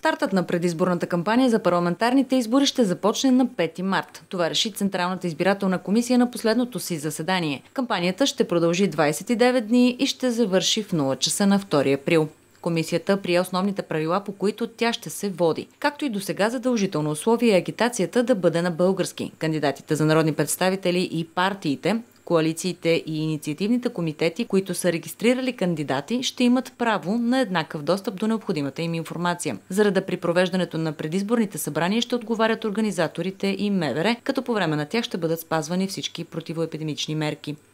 Стартът на предизборната кампания за парламентарните избори ще започне на 5 март. Това реши Централната избирателна комисия на последното си заседание. Кампанията ще продължи 29 дни и ще завърши в 0 часа на 2 април. Комисията прие основните правила, по които тя ще се води. Както и досега, задължително условие е агитацията да бъде на български. Кандидатите за народни представители и партиите, коалициите и инициативните комитети, които са регистрирали кандидати, ще имат право на еднакъв достъп до необходимата им информация. За реда при провеждането на предизборните събрания ще отговарят организаторите и МВР, като по време на тях ще бъдат спазвани всички противоепидемични мерки.